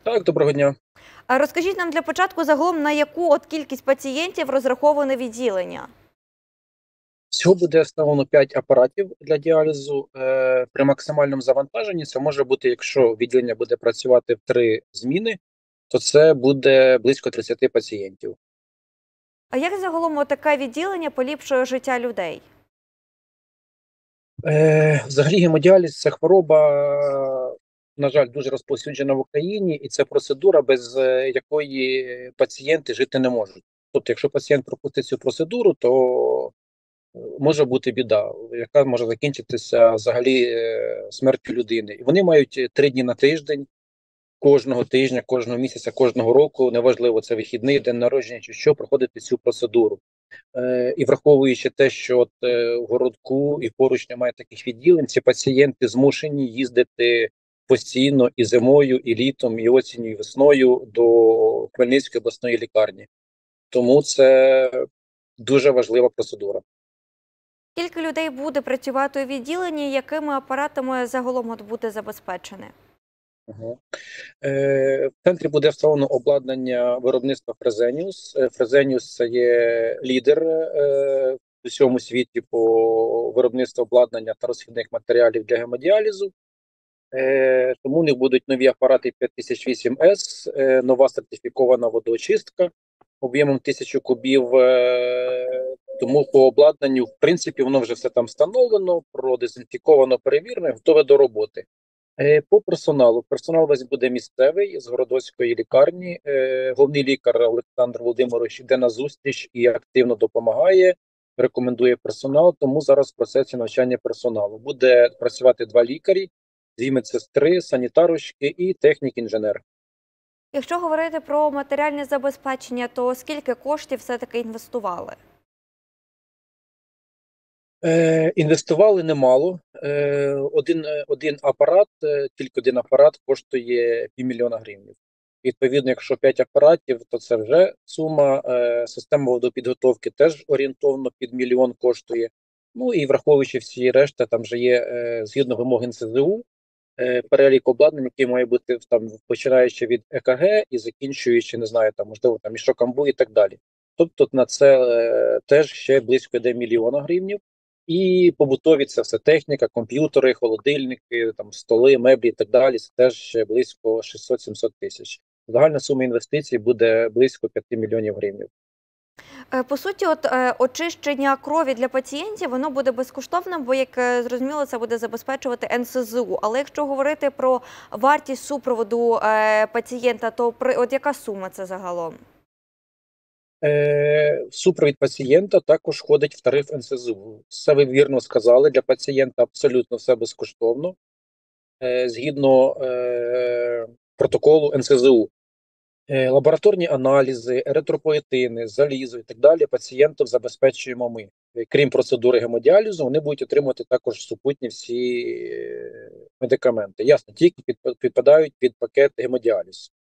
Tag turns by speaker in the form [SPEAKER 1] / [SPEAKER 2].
[SPEAKER 1] Так, доброго дня.
[SPEAKER 2] А розкажіть нам для початку загалом, на яку кількість пацієнтів розраховане відділення?
[SPEAKER 1] Всього буде встановлено 5 апаратів для діалізу. При максимальному завантаженні це може бути, якщо відділення буде працювати в 3 зміни, то це буде близько 30 пацієнтів.
[SPEAKER 2] А як загалом таке відділення поліпшує життя людей?
[SPEAKER 1] Взагалі гемодіаліз – це хвороба, на жаль, дуже розповсюджена в Україні, і це процедура, без якої пацієнти жити не можуть. Тобто, якщо пацієнт пропустить цю процедуру, то може бути біда, яка може закінчитися взагалі смертю людини. І вони мають 3 дні на тиждень, кожного тижня, кожного місяця, кожного року, неважливо, це вихідний, день народження чи що, проходити цю процедуру. І враховуючи те, що в городку і поруч немає таких відділень, ці пацієнти змушені їздити постійно і зимою, і літом, і осінню, і весною до Хмельницької обласної лікарні. Тому це дуже важлива процедура.
[SPEAKER 2] Скільки людей буде працювати у відділенні, якими апаратами загалом буде забезпечене?
[SPEAKER 1] Угу. В центрі буде встановлено обладнання виробництва Фрезеніус. Фрезеніус – це є лідер у всьому світі по виробництву обладнання та розхідних матеріалів для гемодіалізу. Тому у них будуть нові апарати 5008С, нова сертифікована водоочистка об'ємом 1000 кубів. Тому по обладнанню, в принципі, воно вже все там встановлено, продезінфіковано, перевірено, готове до роботи. По персоналу. Персонал весь буде місцевий, з Городоцької лікарні. Головний лікар Олександр Володимирович йде на зустріч і активно допомагає, рекомендує персонал, тому зараз в процесі навчання персоналу. Буде працювати 2 лікарі, 2 медсестри, санітарочки і технік-інженер.
[SPEAKER 2] Якщо говорити про матеріальне забезпечення, то скільки коштів все-таки інвестували?
[SPEAKER 1] Інвестували немало. Один апарат, тільки один апарат коштує 500 000 гривень. Відповідно, якщо 5 апаратів, то це вже сума. Система водопідготовки теж орієнтовно під 1 000 000 коштує. Ну і враховуючи всі решта, там вже є, згідно вимог НСЗУ, перелік обладнань, який має бути там, починаючи від ЕКГ і закінчуючи, не знаю, там, можливо, там мішок амбу і так далі. Тобто на це теж ще близько йде 1 000 000 гривень. І побутові це все техніка, комп'ютери, холодильники, там столи, меблі і так далі. Це теж ще близько 600-700 тисяч. Загальна сума інвестицій буде близько 5 мільйонів гривень.
[SPEAKER 2] По суті, очищення крові для пацієнтів, воно буде безкоштовним, бо, як зрозуміло, це буде забезпечувати НСЗУ. Але якщо говорити про вартість супроводу пацієнта, то яка сума це загалом?
[SPEAKER 1] Супровід пацієнта також входить в тариф НСЗУ. Це ви вірно сказали, для пацієнта абсолютно все безкоштовно, згідно протоколу НСЗУ. Лабораторні аналізи, еритропоетини, залізо і так далі пацієнтів забезпечуємо ми. Крім процедури гемодіалізу, вони будуть отримувати також супутні всі медикаменти. Ясно, тільки підпадають під пакет гемодіалізу.